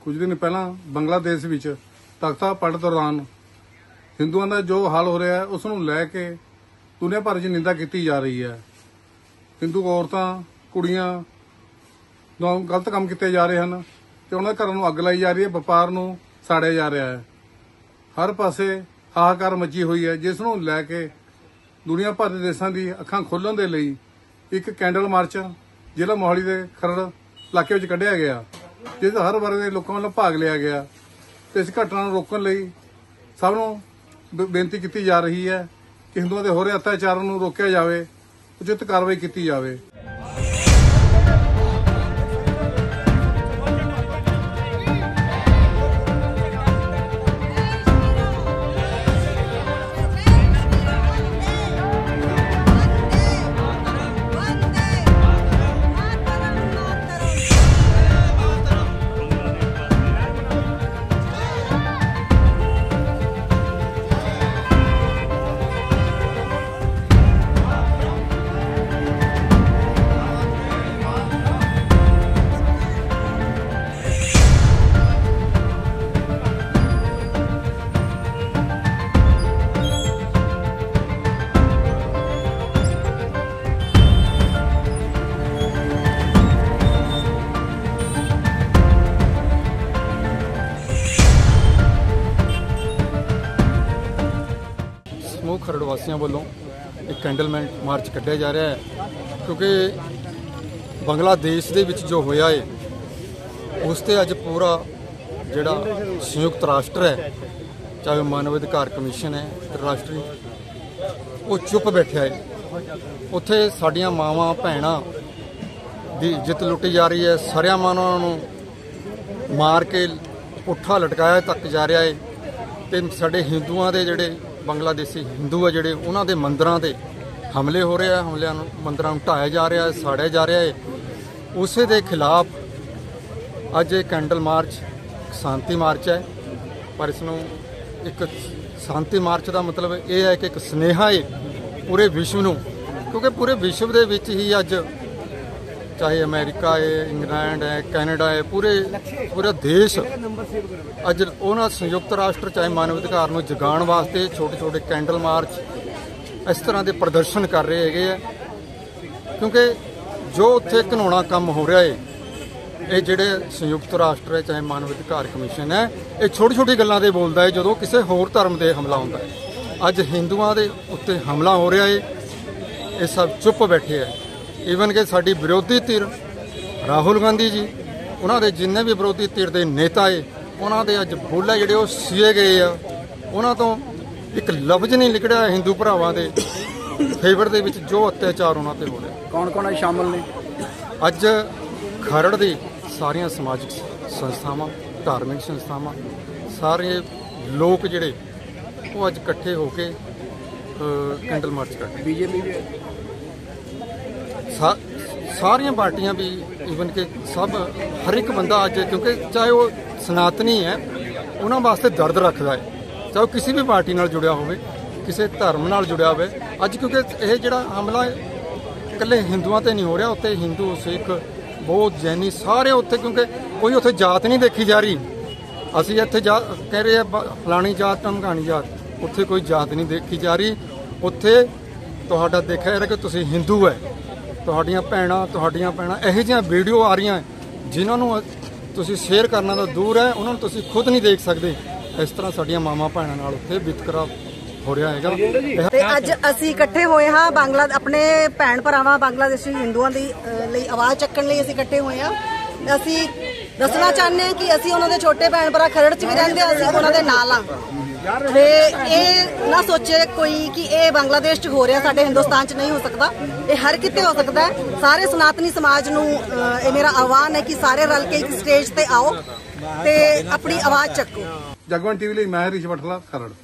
कुछ दिन पहला बंगलादेश विच तख्ता पलट दौरान हिंदुओं का जो हाल हो रहा है उसनूं लैके दुनिया भर च निंदा की जा रही है। हिंदू औरतां कुड़ियां गलत काम किए जा रहे हैं तो उन्होंने घरों नूं अग लाई जा रही है, व्यापार नूं साड़िया जा रहा है। हर पासे हाहाकार मची हुई है, जिसनूं लैके दुनिया भर के देशों की अखां खोलण दे लई एक कैंडल मार्च जिला मोहाली के खरड़ इलाके में कढ़िया गया, जिस हर वर्ग के लोगों वालों भाग लिया गया। तो इस घटना को रोकने लई सब नूं बेनती की जा रही है कि हिंदुओं के हो रहे अत्याचारों को रोकया जाए, उचित कार्रवाई की जाए। ਸਮੂਹ ਖਰੜ ਵਾਸੀਆਂ ਵੱਲੋਂ ਇੱਕ ਕੈਂਡਲਮੈਨ ਮਾਰਚ ਕੱਢਿਆ ਜਾ ਰਿਹਾ ਹੈ, ਕਿਉਂਕਿ ਬੰਗਲਾਦੇਸ਼ ਦੇ ਵਿੱਚ ਜੋ ਹੋਇਆ ਹੈ ਉਸ ਤੇ ਅੱਜ ਪੂਰਾ ਜਿਹੜਾ ਸੰਯੁਕਤ ਰਾਸ਼ਟਰ ਹੈ, ਚਾਹੇ ਮਾਨਵ ਅਧਿਕਾਰ ਕਮਿਸ਼ਨ ਹੈ ਅੰਤਰਰਾਸ਼ਟਰੀ, ਉਹ ਚੁੱਪ ਬੈਠਿਆ ਹੈ। ਉੱਥੇ ਸਾਡੀਆਂ ਮਾਵਾਂ ਭੈਣਾਂ ਦੀ ਇੱਜ਼ਤ ਲੁੱਟੀ ਜਾ ਰਹੀ ਹੈ, ਸਰਿਆਮ ਉਹਨਾਂ ਨੂੰ ਮਾਰ ਕੇ ਪੁੱਠਾ ਲਟਕਾਇਆ ਤੱਕ ਜਾ ਰਿਹਾ ਹੈ। ਤੇ ਸਾਡੇ ਹਿੰਦੂਆਂ ਦੇ ਜਿਹੜੇ ਬੰਗਲਾਦੇਸ਼ੀ ਹਿੰਦੂ ਆ ਜਿਹੜੇ ਉਹਨਾਂ ਦੇ ਮੰਦਰਾਂ ਤੇ ਹਮਲੇ ਹੋ ਰਹੇ ਆ, ਹਮਲਿਆਂ ਨੂੰ ਮੰਦਰਾਂ ਨੂੰ ਢਾਇਆ ਜਾ ਰਿਹਾ, ਸਾੜਿਆ ਜਾ ਰਿਹਾ ਹੈ। ਉਸੇ ਦੇ ਖਿਲਾਫ ਅੱਜ ਇਹ ਕੈਂਡਲ ਮਾਰਚ ਸ਼ਾਂਤੀ ਮਾਰਚ ਹੈ, ਪਰ ਇਸ ਨੂੰ ਇੱਕ ਸ਼ਾਂਤੀ ਮਾਰਚ ਦਾ ਮਤਲਬ ਇਹ ਹੈ ਕਿ ਇੱਕ ਸੁਨੇਹਾ ਹੈ ਪੂਰੇ ਵਿਸ਼ਵ ਨੂੰ, ਕਿਉਂਕਿ ਪੂਰੇ ਵਿਸ਼ਵ ਦੇ ਵਿੱਚ ਹੀ ਅੱਜ ਚਾਹੇ ਅਮਰੀਕਾ ਹੈ, ਇੰਗਲੈਂਡ ਹੈ, ਕੈਨੇਡਾ ਹੈ, ਪੂਰਾ ਦੇਸ਼ ਅੱਜ ਉਹਨਾਂ ਸੰਯੁਕਤ ਰਾਸ਼ਟਰ ਚਾਹੇ ਮਾਨਵ ਅਧਿਕਾਰ ਨੂੰ ਜਗਾਉਣ ਵਾਸਤੇ ਛੋਟੇ ਛੋਟੇ ਕੈਂਡਲ ਮਾਰਚ ਇਸ ਤਰ੍ਹਾਂ ਦੇ ਪ੍ਰਦਰਸ਼ਨ ਕਰ ਰਹੇ ਹੈਗੇ ਆ। ਕਿਉਂਕਿ ਜੋ ਉੱਥੇ ਘਿਨਾਉਣਾ ਕੰਮ ਹੋ ਰਿਹਾ ਹੈ, ਇਹ ਜਿਹੜੇ ਸੰਯੁਕਤ ਰਾਸ਼ਟਰ ਹੈ ਚਾਹੇ ਮਾਨਵ ਅਧਿਕਾਰ ਕਮਿਸ਼ਨ ਹੈ, ਇਹ ਛੋਟੀ ਛੋਟੀ ਗੱਲਾਂ ਦੇ ਬੋਲਦਾ ਹੈ ਜਦੋਂ ਕਿਸੇ ਹੋਰ ਧਰਮ ਦੇ ਹਮਲਾ ਹੁੰਦਾ ਹੈ। ਅੱਜ ਹਿੰਦੂਆਂ ਦੇ ਉੱਤੇ ਹਮਲਾ ਹੋ ਰਿਹਾ ਹੈ, ਇਹ ਸਭ ਚੁੱਪ ਬੈਠੇ ਹੈ। ਈਵਨ ਕਿ ਸਾਡੀ ਵਿਰੋਧੀ ਧਿਰ ਰਾਹੁਲ ਗਾਂਧੀ ਜੀ, ਉਹਨਾਂ ਦੇ ਜਿੰਨੇ ਵੀ ਵਿਰੋਧੀ ਧਿਰ ਦੇ ਨੇਤਾ ਹੈ, ਉਹਨਾਂ ਦੇ ਅੱਜ ਬੋਲੇ ਜਿਹੜੇ ਉਹ ਸੀਏ ਗਏ ਆ, ਉਹਨਾਂ ਤੋਂ ਇੱਕ ਲਫ਼ਜ਼ ਨਹੀਂ ਨਿਕਲਿਆ ਹਿੰਦੂ ਭਰਾਵਾਂ ਦੇ ਫੇਵਰ ਦੇ ਵਿੱਚ ਜੋ ਅਤਿਆਚਾਰ ਉਹਨਾਂ ਤੇ ਹੋ ਰਿਹਾ। ਕੌਣ ਕੌਣ ਸ਼ਾਮਲ ਨੇ? ਅੱਜ ਖਰੜ ਦੀ ਸਾਰੀਆਂ ਸਮਾਜਿਕ ਸੰਸਥਾਵਾਂ, ਧਾਰਮਿਕ ਸੰਸਥਾਵਾਂ, ਸਾਰੇ ਲੋਕ ਜਿਹੜੇ ਉਹ ਅੱਜ ਇਕੱਠੇ ਹੋ ਕੇ ਕੈਂਡਲ ਮਾਰਚ ਕਰਦੇ। ਬੀਜੇਪੀ ਵੀ ਸਾਰੀਆਂ ਪਾਰਟੀਆਂ ਵੀ, ਈਵਨ ਕਿ ਸਭ ਹਰ ਇੱਕ ਬੰਦਾ ਅੱਜ, ਕਿਉਂਕਿ ਚਾਹੇ ਉਹ ਸਨਾਤਨੀ ਹੈ ਉਹਨਾਂ ਵਾਸਤੇ ਦਰਦ ਰੱਖਦਾ ਹੈ, ਚਾਹੇ ਉਹ ਕਿਸੇ ਵੀ ਪਾਰਟੀ ਨਾਲ ਜੁੜਿਆ ਹੋਵੇ, ਕਿਸੇ ਧਰਮ ਨਾਲ ਜੁੜਿਆ ਹੋਵੇ। ਅੱਜ ਕਿਉਂਕਿ ਇਹ ਜਿਹੜਾ ਹਮਲਾ ਇਕੱਲੇ ਹਿੰਦੂਆਂ ਤੇ ਨਹੀਂ ਹੋ ਰਿਹਾ, ਉੱਥੇ ਹਿੰਦੂ, ਸਿੱਖ, ਬੌਧ, ਜੈਨੀ ਸਾਰੇ ਉੱਥੇ, ਕਿਉਂਕਿ ਕੋਈ ਉੱਥੇ ਜਾਤ ਨਹੀਂ ਦੇਖੀ ਜਾ ਰਹੀ। ਅਸੀਂ ਇੱਥੇ ਕਹਿ ਰਹੇ ਆ ਫਲਾਣੀ ਜਾਤ ਢਮਕਾਣੀ ਜਾਤ, ਉੱਥੇ ਕੋਈ ਜਾਤ ਨਹੀਂ ਦੇਖੀ ਜਾ ਰਹੀ। ਉੱਥੇ ਤੁਹਾਡਾ ਦੇਖਿਆ ਰਿਹਾ ਕਿ ਤੁਸੀਂ ਹਿੰਦੂ ਹੈ, ਤੁਹਾਡੀਆਂ ਭੈਣਾਂ ਇਹੋ ਜਿਹੀਆਂ ਵੀਡੀਓ ਆ ਰਹੀਆਂ ਜਿਨ੍ਹਾਂ ਨੂੰ ਤੁਸੀਂ ਸ਼ੇਅਰ ਕਰਨਾ ਤਾਂ ਦੂਰ ਹੈ, ਉਹਨਾਂ ਨੂੰ ਤੁਸੀਂ ਖੁਦ ਨਹੀਂ ਦੇਖ ਸਕਦੇ। ਇਸ ਤਰ੍ਹਾਂ ਸਾਡੀਆਂ ਮਾਵਾਂ ਭੈਣਾਂ ਨਾਲ ਉੱਥੇ ਵਿਤਕਰਾ ਹੋ ਰਿਹਾ ਹੈਗਾ। ਤੇ ਅੱਜ ਅਸੀਂ ਇਕੱਠੇ ਹੋਏ ਹਾਂ ਆਪਣੇ ਭੈਣ ਭਰਾਵਾਂ ਬੰਗਲਾਦੇਸ਼ੀ ਹਿੰਦੂਆਂ ਦੀ ਲਈ ਆਵਾਜ਼ ਚੱਕਣ ਲਈ ਅਸੀਂ ਇਕੱਠੇ ਹੋਏ ਹਾਂ। ਅਸੀਂ ਦੱਸਣਾ ਚਾਹੁੰਦੇ ਹਾਂ ਕਿ ਅਸੀਂ ਉਹਨਾਂ ਦੇ ਛੋਟੇ ਭੈਣ ਭਰਾ ਖਰੜ 'ਚ ਵੀ ਰਹਿੰਦੇ ਹਾਂ, ਅਸੀਂ ਉਹਨਾਂ ਦੇ ਨਾਲ ਹਾਂ। ਤੇ ਇਹ ਨਾ ਸੋਚੇ ਕੋਈ ਕਿ ਇਹ ਬੰਗਲਾਦੇਸ਼ 'ਚ ਹੋ ਰਿਹਾ, ਸਾਡੇ ਹਿੰਦੁਸਤਾਨ 'ਚ ਨਹੀਂ ਹੋ ਸਕਦਾ, ਇਹ ਹਰ ਕਿਤੇ ਹੋ ਸਕਦਾ ਹੈ। ਸਾਰੇ ਸਨਾਤਨੀ ਸਮਾਜ ਨੂੰ ਇਹ ਮੇਰਾ ਆਹਵਾਨ ਹੈ ਕਿ ਸਾਰੇ ਰਲ ਕੇ ਇੱਕ ਸਟੇਜ ਤੇ ਆਓ ਤੇ ਆਪਣੀ ਆਵਾਜ਼ ਚੱਕੋ। ਜਗਵੰਤ ਟੀਵੀ ਲਈ ਮੈਂ ਰਿਸ਼ਵਟਲਾ ਖਰੜ।